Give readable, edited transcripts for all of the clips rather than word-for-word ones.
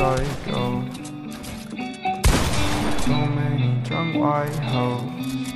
psycho. Too many drunk white hoes.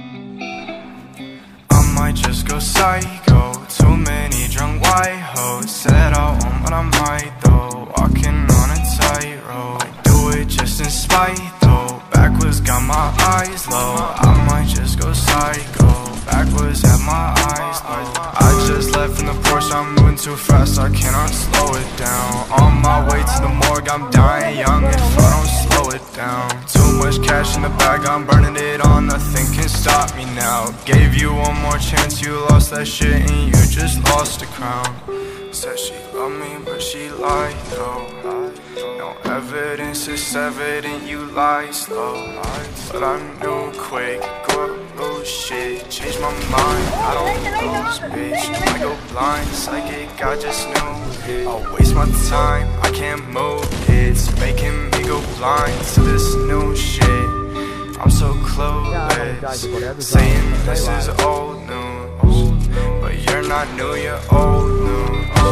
I might just go psycho. Too many drunk white hoes. Said I won't, but I might though. Walking on a tightrope. I do it just in spite though. Backwards got my eyes low. I might just go psycho. Backwards have my eyes low. I just left from the Porsche, I'm moving too fast, I cannot slow it down. On my way to the morgue, I'm dying young if I don't slow it down. Too much cash in the bag, I'm burning it all, nothing can stop me now. Gave you one more chance, you lost that shit and you just lost the crown. Said she loved me, but she lied though. No evidence, it's evident you lied slow. But I knew quick, go up, oh shit. Changed my mind, I don't lose, bitch. I go blind, psychic, I just knew. I'll waste my time, I can't move. It's making me go blind to this new shit. I'm so clueless, saying this is old news, but you're not new, you're old news.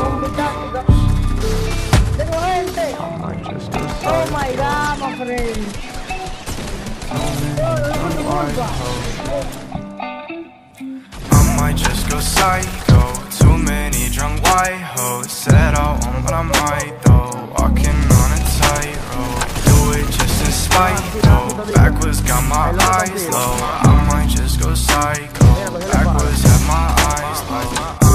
I might just go psycho. Oh my god, my friend. I might just go psycho. Too many drunk white hoes. Said I won't, but I might though. Walking on a tightrope. Do it just in spite though. Backwards got my eyes low. I might just go psycho. Backwards have my eyes low.